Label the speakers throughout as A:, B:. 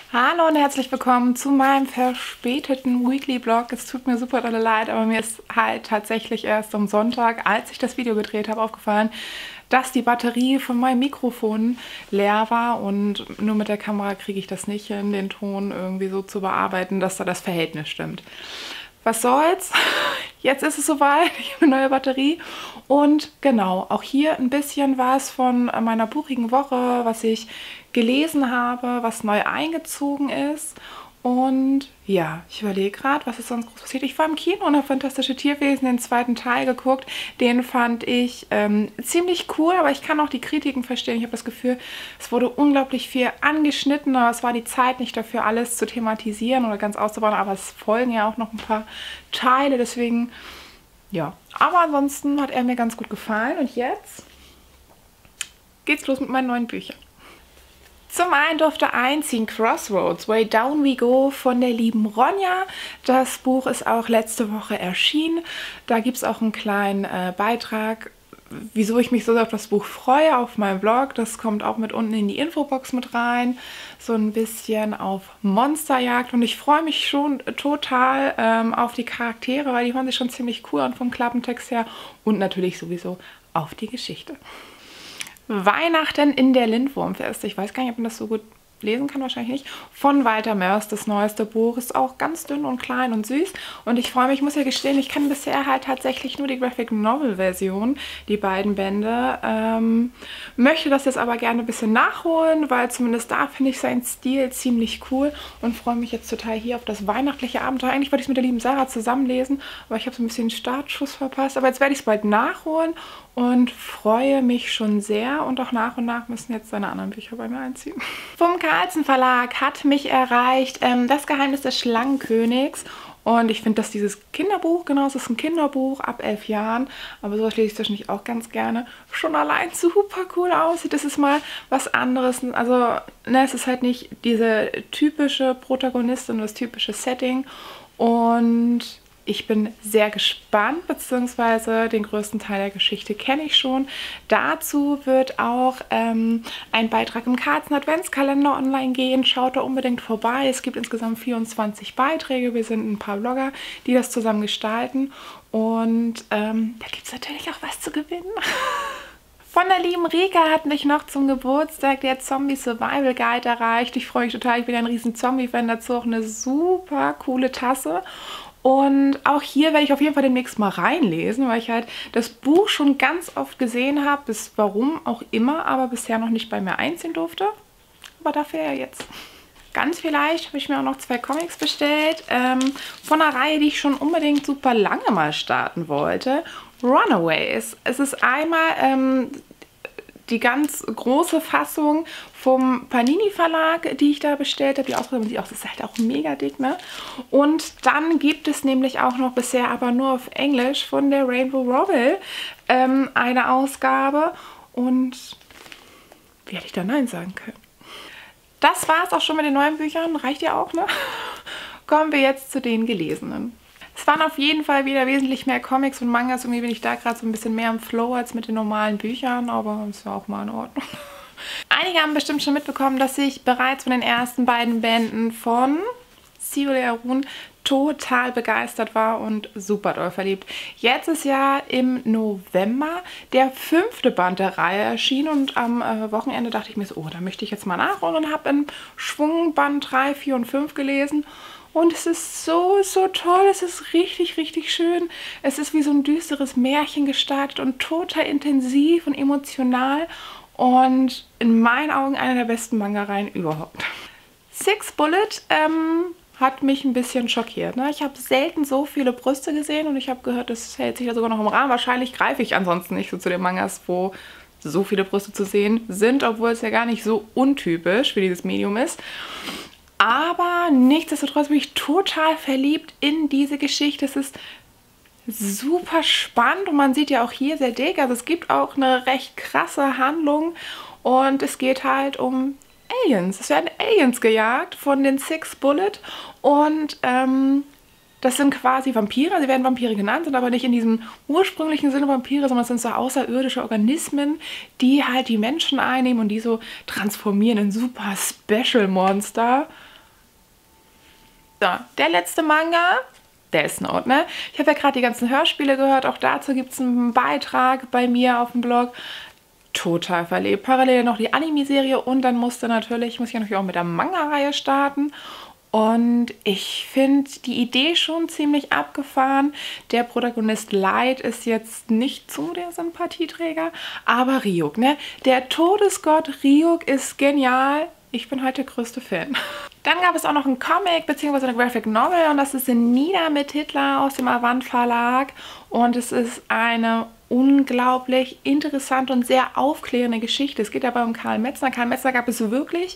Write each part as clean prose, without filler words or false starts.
A: Hallo und herzlich willkommen zu meinem verspäteten Weekly-Vlog. Es tut mir super dolle leid, aber mir ist halt tatsächlich erst am Sonntag, als ich das Video gedreht habe, aufgefallen, dass die Batterie von meinem Mikrofon leer war und nur mit der Kamera kriege ich das nicht hin, den Ton irgendwie so zu bearbeiten, dass da das Verhältnis stimmt. Was soll's? Jetzt ist es soweit, ich habe eine neue Batterie und genau, auch hier ein bisschen was von meiner buchigen Woche, was ich gelesen habe, was neu eingezogen ist. Und ja, ich überlege gerade, was ist sonst groß passiert. Ich war im Kino und habe Fantastische Tierwesen, den zweiten Teil geguckt. Den fand ich ziemlich cool, aber ich kann auch die Kritiken verstehen. Ich habe das Gefühl, es wurde unglaublich viel angeschnitten, aber es war die Zeit nicht dafür, alles zu thematisieren oder ganz auszubauen. Aber es folgen ja auch noch ein paar Teile, deswegen ja. Aber ansonsten hat er mir ganz gut gefallen. Und jetzt geht's los mit meinen neuen Büchern. Zum einen durfte einziehen Crossroads, Way Down We Go von der lieben Ronja. Das Buch ist auch letzte Woche erschienen. Da gibt es auch einen kleinen Beitrag, wieso ich mich so auf das Buch freue, auf meinem Blog. Das kommt auch mit unten in die Infobox mit rein. So ein bisschen auf Monsterjagd. Und ich freue mich schon total auf die Charaktere, weil die hören sich schon ziemlich cool an vom Klappentext her. Und natürlich sowieso auf die Geschichte. Weihnachten in der Lindwurmfest. Ich weiß gar nicht, ob man das so gut lesen kann, wahrscheinlich nicht. Von Walter Mörs, das neueste Buch. Ist auch ganz dünn und klein und süß. Und ich freue mich, ich muss ja gestehen, ich kenne bisher halt tatsächlich nur die Graphic Novel Version, die beiden Bände. Möchte das jetzt aber gerne ein bisschen nachholen, weil zumindest da finde ich seinen Stil ziemlich cool und freue mich jetzt total hier auf das weihnachtliche Abenteuer. Eigentlich wollte ich es mit der lieben Sarah zusammenlesen, aber ich habe so ein bisschen den Startschuss verpasst. Aber jetzt werde ich es bald nachholen und freue mich schon sehr. Und auch nach und nach müssen jetzt seine anderen Bücher bei mir einziehen. Vom Carlsen Verlag hat mich erreicht Das Geheimnis des Schlangenkönigs. Und ich finde, dass dieses Kinderbuch, genau, es ist ein Kinderbuch ab 11 Jahren, aber sowas lese ich zwischendurch auch ganz gerne, schon allein super cool aussieht. Das ist mal was anderes. Also, ne, es ist halt nicht diese typische Protagonistin, das typische Setting. Und ich bin sehr gespannt, beziehungsweise den größten Teil der Geschichte kenne ich schon. Dazu wird auch ein Beitrag im Carlsen Adventskalender online gehen. Schaut da unbedingt vorbei. Es gibt insgesamt 24 Beiträge. Wir sind ein paar Blogger, die das zusammen gestalten. Und da gibt es natürlich auch was zu gewinnen. Von der lieben Rika hat mich noch zum Geburtstag der Zombie Survival Guide erreicht. Ich freue mich total. Ich bin ein riesen Zombie-Fan. Dazu auch eine super coole Tasse. Und auch hier werde ich auf jeden Fall demnächst mal reinlesen, weil ich halt das Buch schon ganz oft gesehen habe, bis warum auch immer, aber bisher noch nicht bei mir einziehen durfte. Aber dafür ja jetzt. Ganz vielleicht habe ich mir auch noch 2 Comics bestellt, von einer Reihe, die ich schon unbedingt super lange mal starten wollte. Runaways. Es ist einmal die ganz große Fassung vom Panini Verlag, die ich da bestellt habe. Die Ausgabe sieht auch, das ist halt auch mega dick, ne? Und dann gibt es nämlich auch noch bisher aber nur auf Englisch von der Rainbow Rowell eine Ausgabe. Und wie hätte ich da Nein sagen können? Das war es auch schon mit den neuen Büchern. Reicht ja auch, ne? Kommen wir jetzt zu den gelesenen. Es waren auf jeden Fall wieder wesentlich mehr Comics und Mangas. Irgendwie bin ich da gerade so ein bisschen mehr im Flow als mit den normalen Büchern, aber es war auch mal in Ordnung. Einige haben bestimmt schon mitbekommen, dass ich bereits von den ersten beiden Bänden von Sio Learun total begeistert war und super doll verliebt. Jetzt ist ja im November der 5. Band der Reihe erschienen und am Wochenende dachte ich mir so, oh, da möchte ich jetzt mal nachholen und habe in Schwung Band 3, 4 und 5 gelesen. Und es ist so, so toll. Es ist richtig, richtig schön. Es ist wie so ein düsteres Märchen gestartet und total intensiv und emotional. Und in meinen Augen einer der besten Manga-Reihen überhaupt. Six Bullet hat mich ein bisschen schockiert. Ne? Ich habe selten so viele Brüste gesehen und ich habe gehört, das hält sich ja sogar noch im Rahmen. Wahrscheinlich greife ich ansonsten nicht so zu den Mangas, wo so viele Brüste zu sehen sind, obwohl es ja gar nicht so untypisch für dieses Medium ist. Aber nichtsdestotrotz bin ich total verliebt in diese Geschichte. Es ist super spannend und man sieht ja auch hier sehr dick. Also es gibt auch eine recht krasse Handlung und es geht halt um Aliens. Es werden Aliens gejagt von den Six Bullet und das sind quasi Vampire. Sie werden Vampire genannt, sind aber nicht in diesem ursprünglichen Sinne Vampire, sondern es sind so außerirdische Organismen, die halt die Menschen einnehmen und die so transformieren in super Special Monster. So, der letzte Manga, Death Note, ne? Ich habe ja gerade die ganzen Hörspiele gehört, auch dazu gibt es einen Beitrag bei mir auf dem Blog. Total verliebt. Parallel noch die Anime-Serie und dann muss ich natürlich auch mit der Manga-Reihe starten. Und ich finde die Idee schon ziemlich abgefahren. Der Protagonist Light ist jetzt nicht so der Sympathieträger, aber Ryuk, ne? Der Todesgott Ryuk ist genial. Ich bin halt der größte Fan. Dann gab es auch noch einen Comic bzw. eine Graphic Novel und das ist in Nida mit Hitler aus dem Avant Verlag. Und es ist eine unglaublich interessante und sehr aufklärende Geschichte. Es geht dabei um Karl Metzner. Karl Metzner gab es wirklich.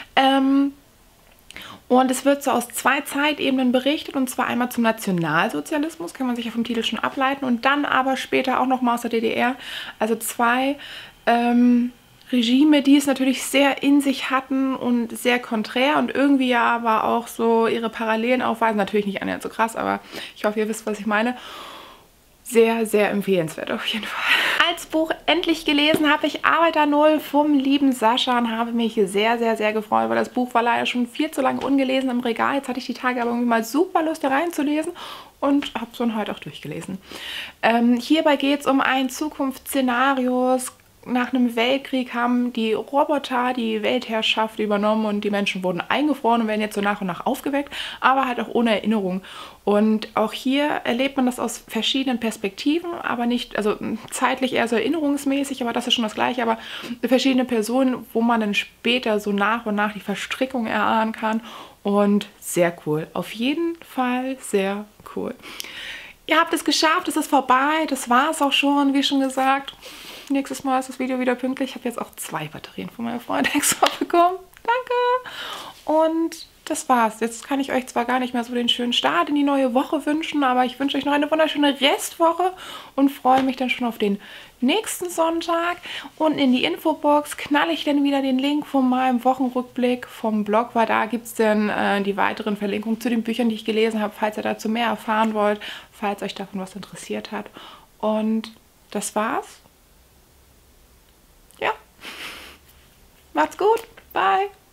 A: Und es wird so aus 2 Zeitebenen berichtet, und zwar einmal zum Nationalsozialismus, kann man sich ja vom Titel schon ableiten, und dann aber später auch nochmal aus der DDR. Also 2 Regime, die es natürlich sehr in sich hatten und sehr konträr und irgendwie ja aber auch so ihre Parallelen aufweisen. Natürlich nicht annähernd so krass, aber ich hoffe, ihr wisst, was ich meine. Sehr, sehr empfehlenswert auf jeden Fall. Als Buch endlich gelesen habe ich Arbeiter Null vom lieben Sascha und habe mich sehr, sehr, sehr gefreut, weil das Buch war leider schon viel zu lange ungelesen im Regal. Jetzt hatte ich die Tage aber irgendwie mal super Lust, da reinzulesen und habe so einen heute auch durchgelesen. Hierbei geht es um ein Zukunftsszenario. Nach einem Weltkrieg haben die Roboter die Weltherrschaft übernommen und die Menschen wurden eingefroren und werden jetzt so nach und nach aufgeweckt, aber halt auch ohne Erinnerung. Und auch hier erlebt man das aus verschiedenen Perspektiven, aber nicht, also zeitlich eher so erinnerungsmäßig, aber das ist schon das Gleiche, aber verschiedene Personen, wo man dann später so nach und nach die Verstrickung erahnen kann, und sehr cool. Auf jeden Fall sehr cool. Ihr habt es geschafft, es ist vorbei, das war es auch schon, wie schon gesagt. Nächstes Mal ist das Video wieder pünktlich. Ich habe jetzt auch 2 Batterien von meiner Freundin extra bekommen. Danke! Und das war's. Jetzt kann ich euch zwar gar nicht mehr so den schönen Start in die neue Woche wünschen, aber ich wünsche euch noch eine wunderschöne Restwoche und freue mich dann schon auf den nächsten Sonntag. Unten in die Infobox knalle ich dann wieder den Link von meinem Wochenrückblick vom Blog, weil da gibt es dann die weiteren Verlinkungen zu den Büchern, die ich gelesen habe, falls ihr dazu mehr erfahren wollt, falls euch davon was interessiert hat. Und das war's. Ja, macht's gut. Bye.